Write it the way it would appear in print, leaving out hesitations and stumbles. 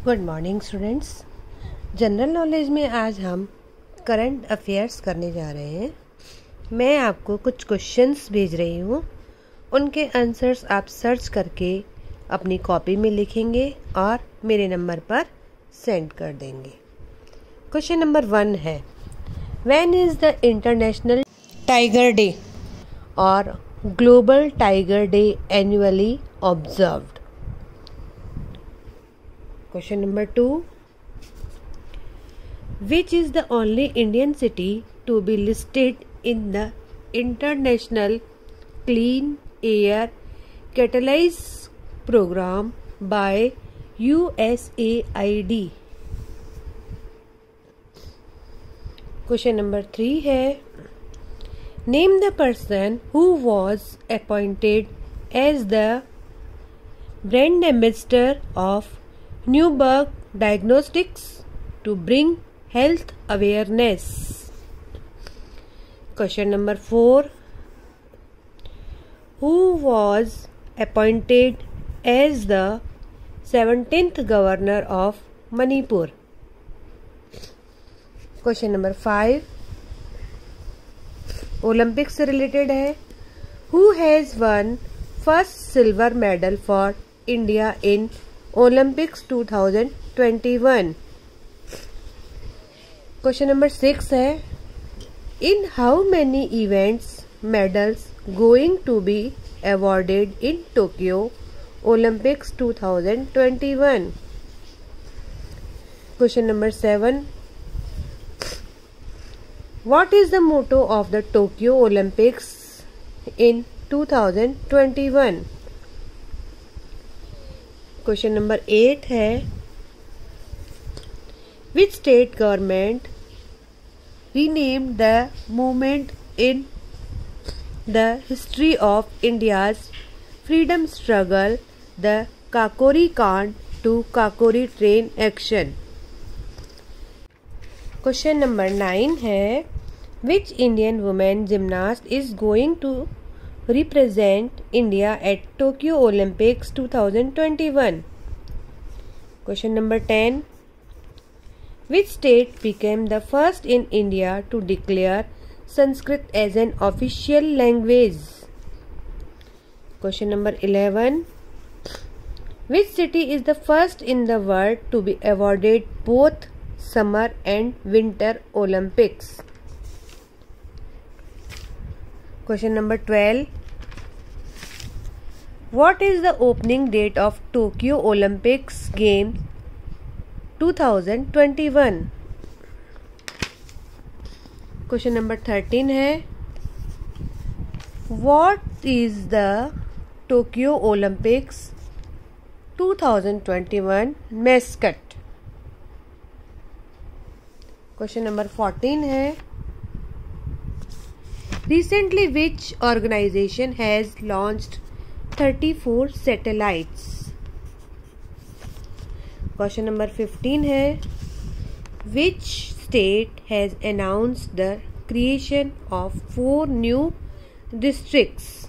Good morning students. General knowledge में आज हम करंट अफेयर्स करने जा रहे हैं। मैं आपको कुछ क्वेश्चंस भेज रही हूँ, उनके आंसर्स आप सर्च करके अपनी कॉपी में लिखेंगे और मेरे नंबर पर सेंड कर देंगे। क्वेश्चन नंबर 1 है, when is the international tiger day और global tiger day annually observed? Question number 2, which is the only Indian city to be listed in the International Clean Air Catalyst Program by USAID? Question number 3 है, name the person who was appointed as the brand ambassador of Newburgh Diagnostics to bring health awareness. Question number 4, who was appointed as the 17th governor of Manipur? Question number 5, Olympics से related है, who has won first silver medal for India in Olympics 2021? Question number 6 है, in how many events medals going to be awarded in Tokyo Olympics 2021? Question number 7, what is the motto of the Tokyo Olympics in 2021? Question number 8 है, which state government renamed the moment in the history of India's freedom struggle the Kakori Kand to Kakori Train Action? Question number 9 है, which Indian woman gymnast is going to represent India at Tokyo Olympics 2021? Question number 10, which state became the first in India to declare Sanskrit as an official language? Question number 11, which city is the first in the world to be awarded both Summer and Winter Olympics? Question number 12, what is the opening date of Tokyo Olympics Games 2021? Question number 13 है, what is the Tokyo Olympics 2021 mascot? Question number 14 है, recently which organization has launched 34 satellites? Question number 15 है, which state has announced the creation of 4 new districts?